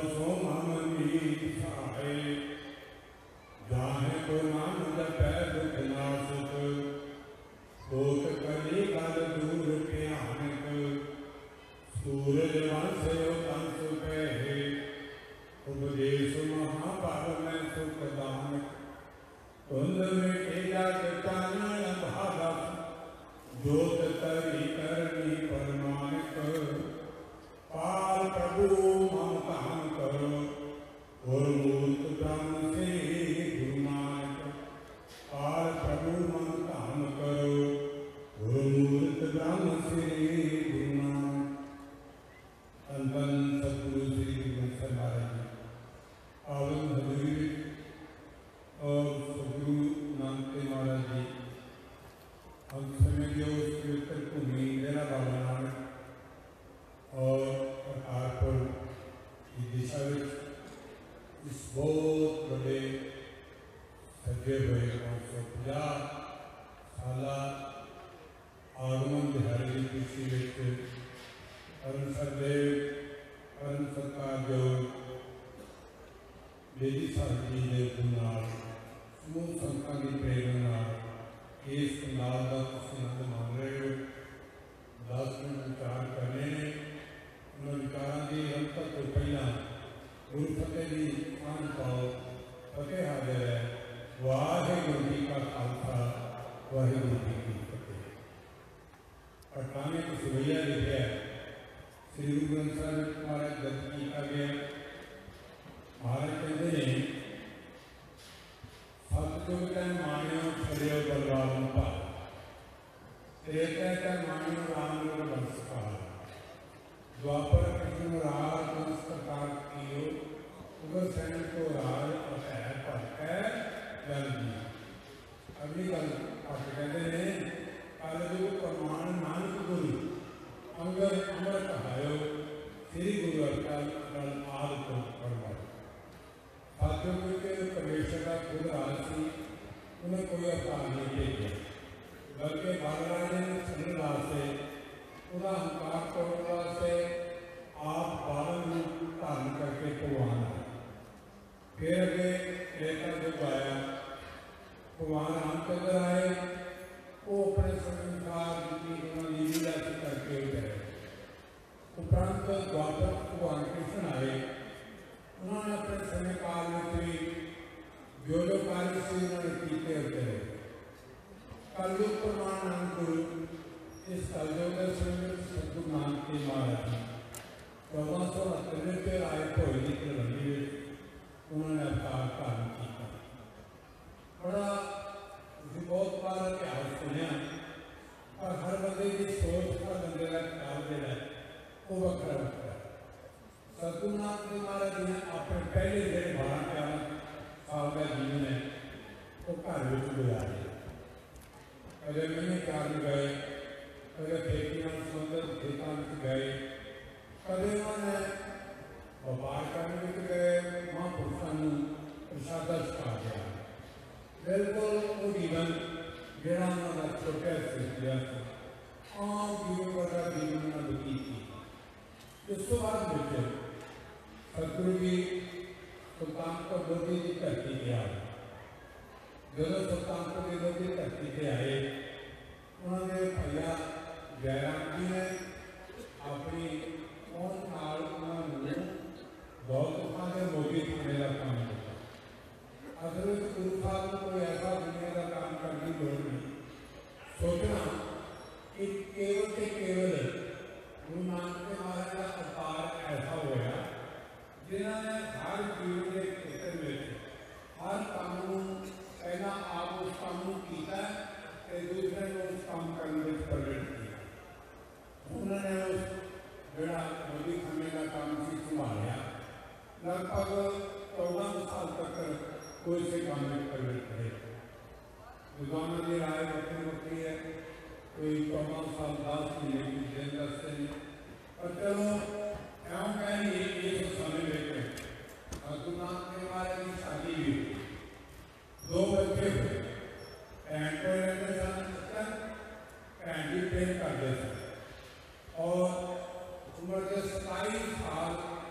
सो मामनी सहाय जाहे को नाम जपै दुख नासुक होत कली गल दूर भयानक सूरज वंश तंस पै उपदेश महाभार में सुख दानक कुंद में तेजा चानन भागस जोत तरी करनी परमानक पाल प्रभु मम काम करो और मूर्त ब्रह्म से गुरु नानक पाल प्रभु मम काम करो और मूर्त ब्रह्म से गुरु नानक। अंतन सतगुरु श्री गुरु महाराज जी पावन हजूरी और सतगुरु नानक महाराज जी हम समय जो पवित्र भूमि डेरा बाबा नानक और करतारपुर की दिशा में इस बहुत बड़े सजे हुए 550 साल आगमन दिहाड़े की खुशी में परम सरदेव परम सत्कारयोग बेदी साहब जी के नाल समूह संतां की प्रेरणा इस नाल का तुसीं आनंद मान रहे हो। 10 मिनट विचार करने ने उन्होंने विचारों की अंतर तो पहला गुरु फतेह की मान पाओ फतेह हाजिर है। वाहिगुरू जी का खालसा वाहिगुरू जी की फतेह। पठाने को सुवैया लिखा है श्री गुरु ग्रंथ साहिब महाराज दर्ज किया गया। महाराज कहते हैं सतयुग तै माणियो छड़ियो बलवान भाग त्रेता तै माणियो राम बंसकार द्वापर कृष्ण राज वंश प्रकार कियो उगर सैन को राज अटै भटकै जल जी। अगली गल भट कहते हैं कलयुग प्रमाण नानक गुरु अंगर अमर कहायो श्री गुरु अटल आदि को फरमाओ। साथियों के परमेश्वर का खुद राज सी उन्हें कोई अवतार नहीं भेजा बल्कि महाराज ने सुनने वास्ते उन्हें अहंकार तोड़ने वास्ते आप बालन रूप धारण करके भगवान आए। फिर अगे त्रेता युग आया भगवान रामचंद्र आए वो अपने संसार की उन्होंने लीला करके गए। उपरांत द्वापर भगवान कृष्ण आए उन्होंने अपने समय काल में भी जो जो कार्य से उन्होंने कीते होते हैं। कलयुग प्रमाण नानक गुरु इस कलयुग के समय सतगुरु नानक के महाराज 1478 में आए भोई की तलवंडी में उन्होंने अवतार धारण किया। बड़ा बहुत बार इतिहास सुनिया पर हर बंदे की सोच हर बंदे का ख्याल जो है वो वक्रा वक्रा। सतगुरु नानक महाराज जी ने अपने पहले जो 12-13 साल का जीवन है वो घर में गुजारे। कदे महीने चार गए कदे खेतियां संबंधित खेतों में गए कदे उन्होंने व्यापार करने में गए महापुरुषों प्रसादा छका गया। बिल्कुल वो जीवन जोड़ा उन्होंने छोटा सिलसिला आम जीवन वाला जीवन उन्होंने बतीत किया। इस तो बाद सतगुरु जी सुल्तानपुर लोधी की धरती पर आए। जो सुल्तानपुर की लोधी धरती पर आए उन्होंने भैया जयराम जी ने अपनी पहुंच नाल उन्होंने दौलत खां के मोदी थाने का काम किया। असल में गुरु साहब को कोई ऐसा दुनिया का काम करने की लोड़ नहीं। सोचना कि केवल से केवल गुरु नानक के महाराज का अवतार ऐसा होया जिन्होंने हर जीवन के क्षेत्र में हर काम पहला आप उस काम किया दूसरे को उस काम करने में प्रकट किया। उन्होंने उस जोड़ा मोदी खाने का काम से संभालिया लगभग 14 साल तक कोई से काम में प्रकट करे। विद्वानों की राय बखरी बखरी है। कोई 14 साल 10 महीने की जेल 10 दिन पर चलो क्यों कहेंगे ये तो समय लेते सतगुरु नानक के महाराज की शादी भी 2 बच्चे हुए। भैन को रहते सन भैन भी प्रेम करते थे और उम्र के 27 साल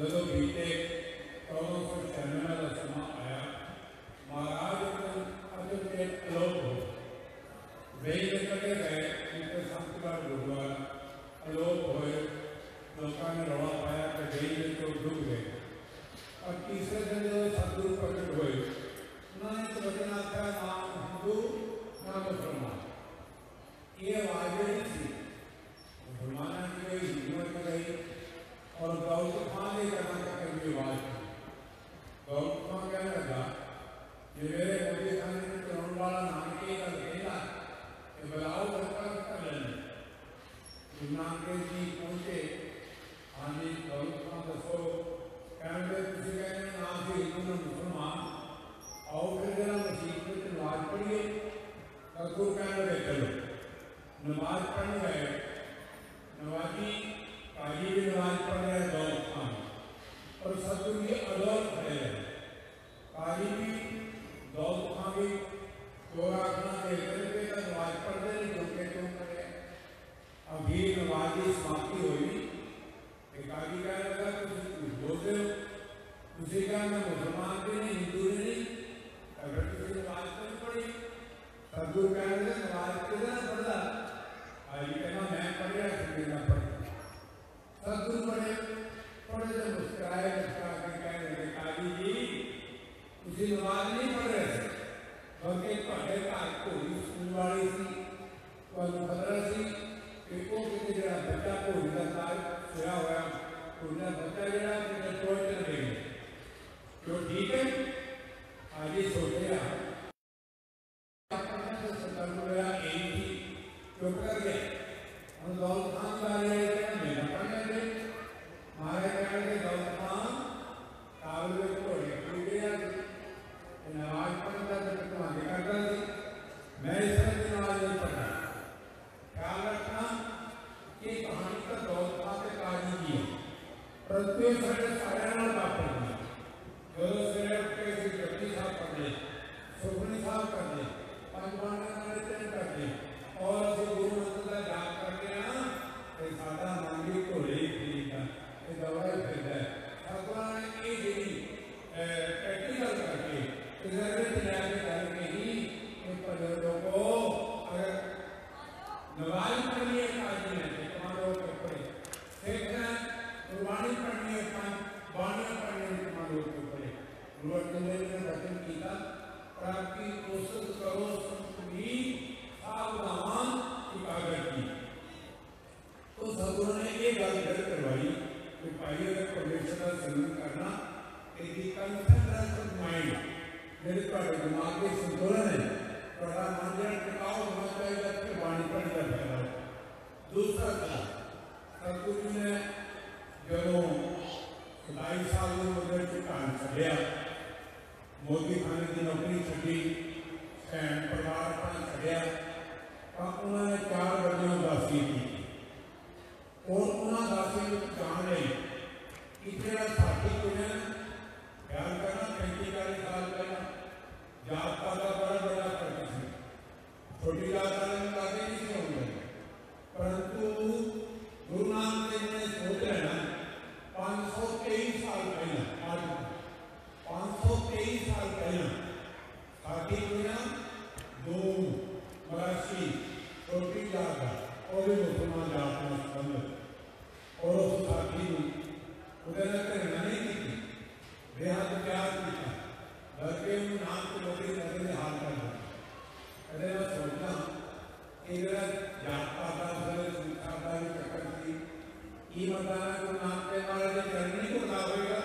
जो बीते 1496 का समा आया, महाराज अर्जुन के अलोप हो वेई कटे गए, इनके संतगढ़ गुरुद्वारा अलोप होए, लोगों ने रौला पाया कि वेई तो डूब गए। और तीसरे दिन जो सतगुरु प्रकट हुए, उन्होंने तो वचन आख्या ना हिंदू ना मुसलमान। ये आवाज नहीं थी मुसलमानों की गई, हिंदुओं की गई, और गौतम खान ने कर्नाटक की आवाज थी। गौतम खान कहने लगा ये मेरे मोदी खान ने चुनाव वाला नाम के का खेला कि बुलाओ सरकार कर लेने। गुरु नानक देव जी पहुंचे, हाँ जी गौतम खान दसो, कहने तुम कहने ना से हिंदू ना मुसलमान, आओ फिर जरा मसीह में नमाज पढ़िए। सतगुरु कहने लगे चलो, नमाज पढ़ने गए। नमाजी काजी भी नमाज पढ़ रहे गौतम खान, और सतगुरु जी अडोल खड़े रहे। काजी भी गौतम खान भी दो आखना देखते रहे तो नमाज पढ़ते नहीं, चौके क्यों करे। अभी नमाज की समाप्ति हुई, काजी कहने लगा तुम बोलते हो, तुझे क्या मैं मुसलमान भी नहीं हिंदू भी नहीं, अगर तुझे नमाज तो नहीं पढ़ी। सतगुरु कहने लगे नमाज कितना पढ़ा, काजी कहना मैं पढ़ रहा तुम्हें ना पढ़ी। सतगुरु पढ़े पढ़े तो मुस्कुराए, मुस्कुरा के कहने लगे काजी जी तुझे नमाज नहीं पढ़ रहे थे, बल्कि पढ़े घर घोड़ी स्कूल वाली थी, तुम पता सी कि वो किसी जरा बच्चा घोड़ी का साल सोया हुआ, घोड़ी का बच्चा जरा किसी टोल चल गई, तो ठीक है आज ही सोचे चुप कर गया। हम गौतम खान का मेरा पढ़ने थे, हमारे कहने के गौतम खान काबुल में घोड़े टूट गया, नमाज पढ़ता था तो तुम्हारे करता थी, मैं इस तरह की नमाज नहीं पढ़ता। ख्याल रखना कि कहानी का गौतम खान के काजी की है, परंतु सारे नाम वापर दिया। जो सवेरे उठ के जपजी साहब पढ़ ले, सुखमनी साहब कर ले, पंचबाणा कर ले, और असं गुरुमत का जाप करते हैं ना, तो साडा मन भी घोड़े ही फिरदा, ये दौड़ा ही फिरदा है। सतगुरां ने ये जी प्रैक्टिकल करके रिजल्ट लैके करके ही लोगों को अगर नमाज पढ़नी है काजी ने तुम्हारे ऊपर सिख है, गुरबानी पढ़नी है, बाणियां पढ़नी है तुम्हारे ऊपर। गुरु अर्जुन देव ने वचन किया और आपकी कोशिश करो भी सावधान एकाग्र की। तो सतगुरु ने ये गल फिर करवाई कि भाई अगर परमेश्वर का सिमरन करना इसकी कंसंट्रेशन माइंड मेरे ਤੁਹਾਡੇ दिमाग के संतुलन है, थोड़ा मन जरा टिकाऊ होना चाहिए कि बाणी पढ़ कर फैला। दूसरा था सतगुरु जी ने जो 27 साल में मुझे चुकान छड़िया, मोदी खाने की नौकरी छड़ी, परिवार अपना छड़िया, तो उन्होंने 4 बजे उदासी की, और उन्होंने उदासी जान ली कि जो साथी कुछ ख्याल करना 35-40 साल पहला जात का बड़ा बड़ा करती थी, छोटी जात वाले काफी नहीं से होंगे, परंतु गुरु नानक देव ने सोच लेना 523 साल पहला, आज 523 साल पहला साथी कुछ दो मराठी छोटी जात और भी मुसलमान जात में संबंध, और उस साथी उधर करना नहीं की, बेहद प्यार किया, बल्कि नाम की नौकरी करने में हाल कर दिया। अरे मैं सोचना इधर जात पाता सूखा भी चक्कर थी, ये बताना को नाम के वाले ने करनी को ना होगा,